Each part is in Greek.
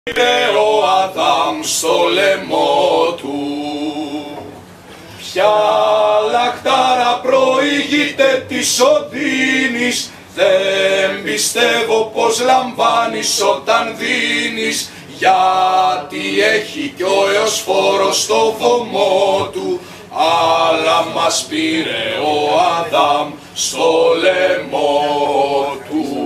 πήρε ο Αδάμ στο λαιμό του. Ποια λαχτάρα προηγείται της οδύνης, δεν πιστεύω πως λαμβάνεις όταν δίνεις, γιατί έχει κι ο Εωσφόρος στο βωμό του, αλλά μας πήρε ο Αδάμ στο λαιμό του.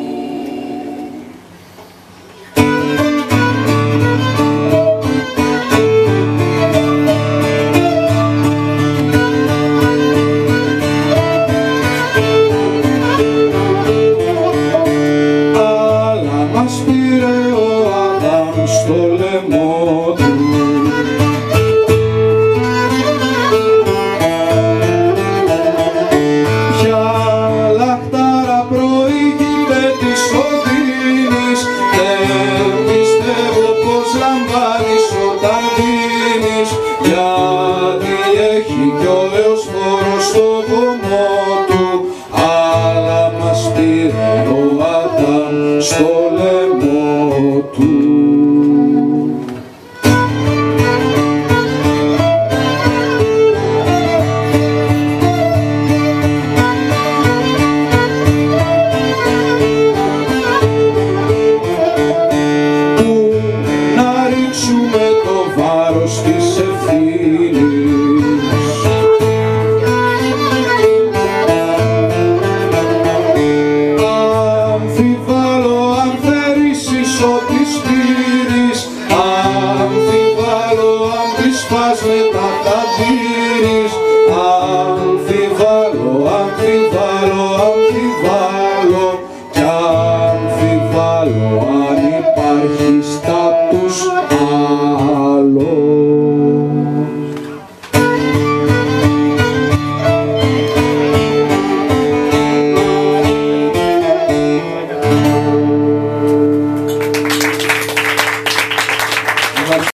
Στο λαιμό του. Να ρίξουμε το βάρος